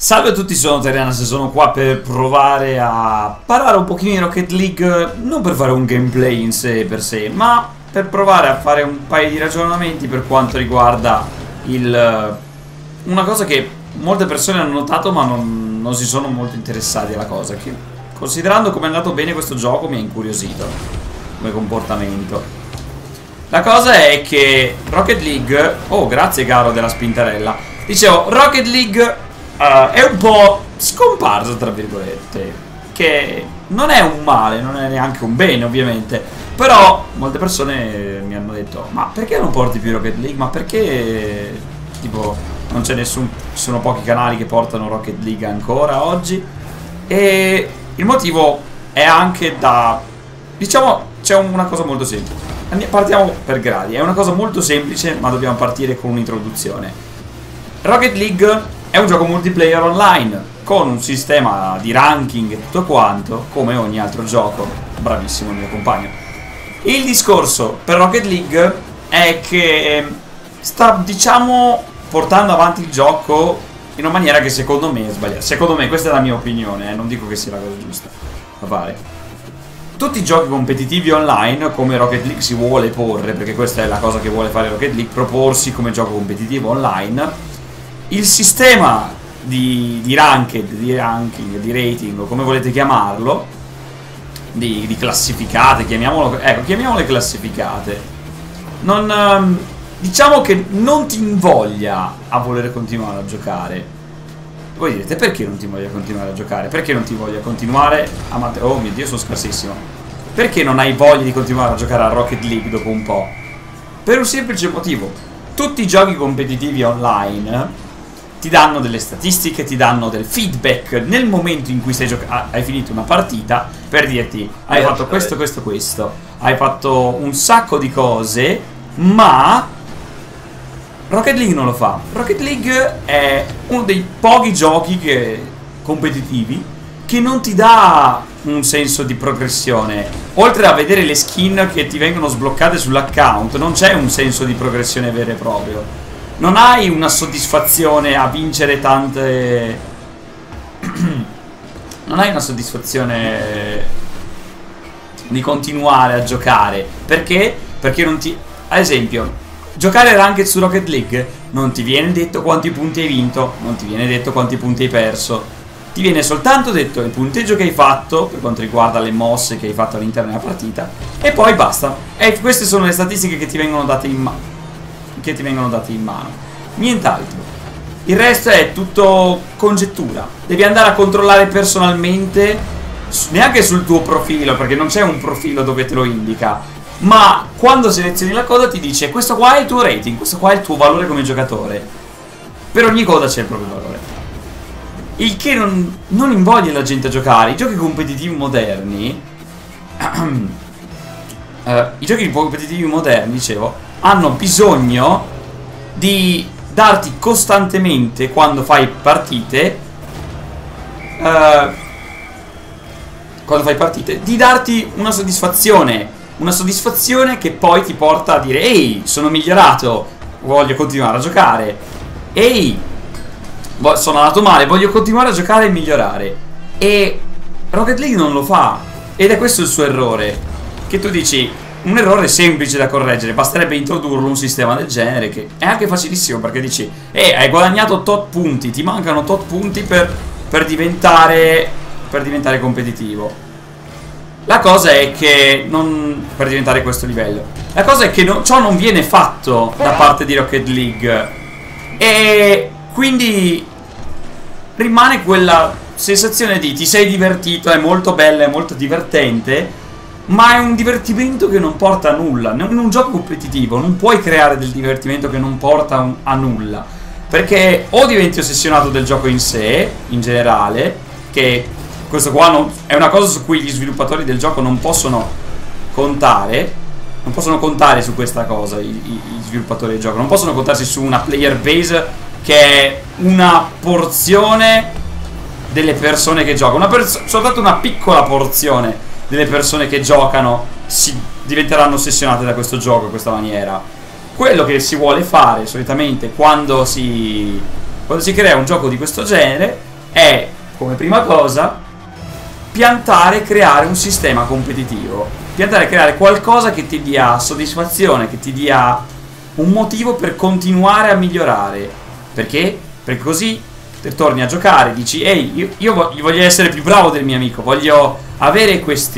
Salve a tutti, sono Terianas e sono qua per provare a parlare un pochino di Rocket League, non per fare un gameplay in sé per sé, ma per provare a fare un paio di ragionamenti per quanto riguarda una cosa che molte persone hanno notato ma non si sono molto interessati alla cosa, che considerando come è andato bene questo gioco mi ha incuriosito come comportamento. La cosa è che Rocket League, oh grazie caro della spintarella, dicevo Rocket League è un po' scomparso tra virgolette, che non è un male, non è neanche un bene ovviamente, però molte persone mi hanno detto ma perché non porti più Rocket League, ma perché tipo non c'è nessun, ci sono pochi canali che portano Rocket League ancora oggi, e il motivo è anche da, diciamo, c'è una cosa molto semplice. Partiamo per gradi, è una cosa molto semplice ma dobbiamo partire con un'introduzione. Rocket League è un gioco multiplayer online con un sistema di ranking e tutto quanto, come ogni altro gioco. Bravissimo il mio compagno. Il discorso per Rocket League è che sta, diciamo, portando avanti il gioco in una maniera che secondo me è sbagliata. Secondo me, questa è la mia opinione, non dico che sia la cosa giusta da fare. Tutti i giochi competitivi online, come Rocket League si vuole porre, perché questa è la cosa che vuole fare Rocket League, proporsi come gioco competitivo online. Il sistema di ranked, di ranking, di rating, o come volete chiamarlo, di classificate, chiamiamolo, ecco, chiamiamole classificate, non, diciamo che non ti invoglia a voler continuare a giocare. Voi direte perché non ti voglia continuare a giocare? Perché non ti voglia continuare a oh mio Dio, sono scarsissimo. Perché non hai voglia di continuare a giocare a Rocket League dopo un po'? Per un semplice motivo: tutti i giochi competitivi online ti danno delle statistiche, ti danno del feedback nel momento in cui hai finito una partita, per dirti hai fatto questo, questo, questo, hai fatto un sacco di cose, ma Rocket League non lo fa. Rocket League è uno dei pochi giochi competitivi che non ti dà un senso di progressione. Oltre a vedere le skin che ti vengono sbloccate sull'account, non c'è un senso di progressione vero e proprio. Non hai una soddisfazione a vincere tante... non hai una soddisfazione di continuare a giocare. Perché? Perché non ti... Ad esempio, giocare ranked su Rocket League non ti viene detto quanti punti hai vinto, non ti viene detto quanti punti hai perso. Ti viene soltanto detto il punteggio che hai fatto per quanto riguarda le mosse che hai fatto all'interno della partita, e poi basta. E queste sono le statistiche che ti vengono date in mano. Nient'altro. Il resto è tutto congettura. Devi andare a controllare personalmente, neanche sul tuo profilo, perché non c'è un profilo dove te lo indica, ma quando selezioni la cosa ti dice questo qua è il tuo rating, questo qua è il tuo valore come giocatore. Per ogni cosa c'è il proprio valore, il che non invoglia la gente a giocare. I giochi competitivi moderni dicevo, hanno bisogno di darti costantemente, quando fai partite, di darti una soddisfazione che poi ti porta a dire ehi, sono migliorato, voglio continuare a giocare, ehi, sono andato male, voglio continuare a giocare e migliorare. E Rocket League non lo fa, ed è questo il suo errore, che tu dici un errore semplice da correggere, basterebbe introdurlo un sistema del genere, che è anche facilissimo, perché dici hai guadagnato tot punti, ti mancano tot punti per diventare competitivo. La cosa è che per diventare questo livello, la cosa è che ciò non viene fatto da parte di Rocket League, e quindi rimane quella sensazione di ti sei divertito, è molto bella, è molto divertente, ma è un divertimento che non porta a nulla. In un gioco competitivo non puoi creare del divertimento che non porta a nulla, perché o diventi ossessionato del gioco in sé, in generale, che questo qua è una cosa su cui gli sviluppatori del gioco non possono contare. Non possono contare su questa cosa, gli sviluppatori del gioco non possono contarsi su una player base che è una porzione delle persone che giocano, soltanto una piccola porzione delle persone che giocano diventeranno ossessionate da questo gioco in questa maniera. Quello che si vuole fare solitamente quando si crea un gioco di questo genere è, come prima cosa, piantare e creare un sistema competitivo. Piantare e creare qualcosa che ti dia soddisfazione, che ti dia un motivo per continuare a migliorare. Perché? Perché così te torni a giocare, dici ehi, io voglio essere più bravo del mio amico, voglio avere questo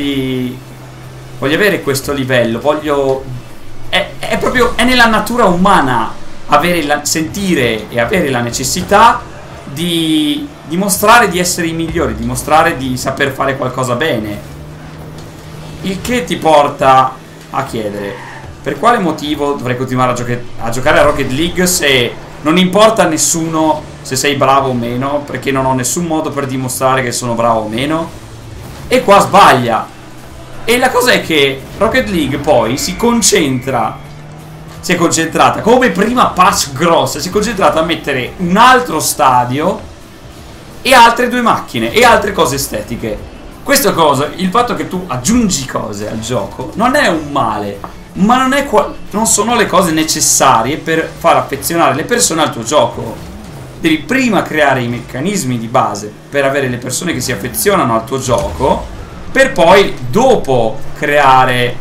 livello, è proprio, è nella natura umana sentire e avere la necessità di dimostrare di essere i migliori, dimostrare di saper fare qualcosa bene. Il che ti porta a chiedere: per quale motivo dovrei continuare a giocare a Rocket League se non importa a nessuno se sei bravo o meno, perché non ho nessun modo per dimostrare che sono bravo o meno? E qua sbaglia. E la cosa è che Rocket League poi si è concentrata come prima patch grossa, si è concentrata a mettere un altro stadio e altre 2 macchine e altre cose estetiche. Questa cosa, il fatto che tu aggiungi cose al gioco non è un male, ma non sono le cose necessarie per far affezionare le persone al tuo gioco. Devi prima creare i meccanismi di base per avere le persone che si affezionano al tuo gioco, per poi dopo creare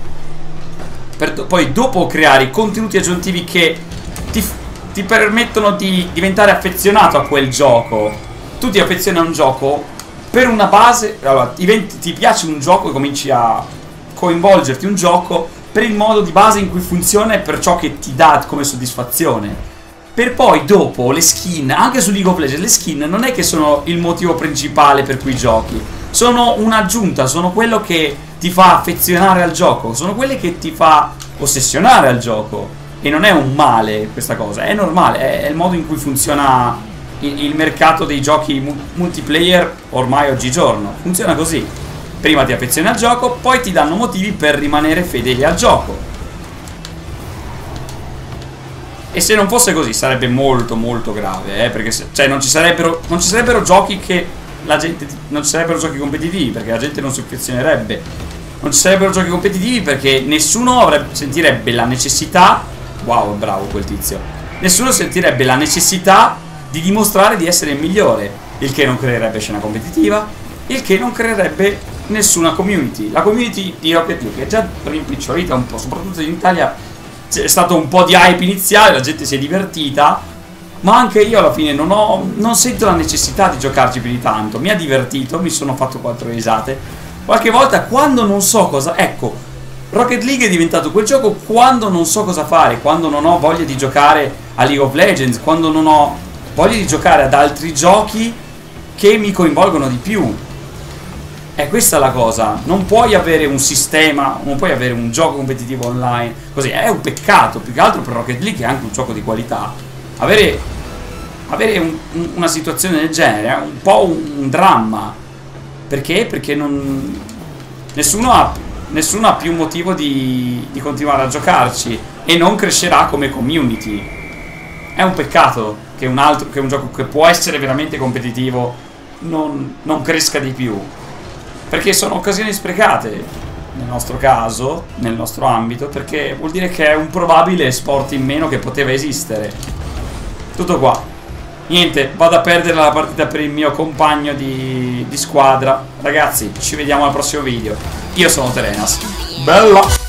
i contenuti aggiuntivi che ti permettono di diventare affezionato a quel gioco. Tu ti affezioni a un gioco per una base, allora ti piace un gioco e cominci a coinvolgerti un gioco per il modo di base in cui funziona e per ciò che ti dà come soddisfazione. Per poi dopo le skin, anche su League of Legends, le skin non è che sono il motivo principale per cui giochi, sono un'aggiunta, sono quello che ti fa affezionare al gioco, sono quelle che ti fa ossessionare al gioco. E non è un male questa cosa, è normale, è il modo in cui funziona il mercato dei giochi multiplayer ormai oggigiorno. Funziona così: prima ti affezioni al gioco, poi ti danno motivi per rimanere fedeli al gioco. E se non fosse così sarebbe molto molto grave, perché cioè non ci sarebbero giochi che la gente, non ci sarebbero giochi competitivi perché la gente non si affezionerebbe, non ci sarebbero giochi competitivi perché nessuno sentirebbe la necessità, wow, bravo quel tizio, nessuno sentirebbe la necessità di dimostrare di essere il migliore, il che non creerebbe scena competitiva, il che non creerebbe nessuna community. La community di Rocket League è già rimpicciolita un po', soprattutto in Italia c'è stato un po' di hype iniziale, la gente si è divertita, ma anche io alla fine non sento la necessità di giocarci più di tanto. Mi ha divertito, mi sono fatto 4 risate qualche volta quando non so cosa, ecco, Rocket League è diventato quel gioco quando non so cosa fare, quando non ho voglia di giocare a League of Legends, quando non ho voglia di giocare ad altri giochi che mi coinvolgono di più. È questa la cosa. Non puoi avere un sistema, non puoi avere un gioco competitivo online così. È un peccato, più che altro per Rocket League, che è anche un gioco di qualità. Avere una situazione del genere è un po' un dramma. Perché? Perché nessuno ha più motivo di continuare a giocarci e non crescerà come community. È un peccato che un gioco che può essere veramente competitivo non cresca di più, perché sono occasioni sprecate nel nostro caso, nel nostro ambito, perché vuol dire che è un probabile sport in meno che poteva esistere. Tutto qua. Niente, vado a perdere la partita per il mio compagno di squadra. Ragazzi, ci vediamo al prossimo video. Io sono Terenas. Bella!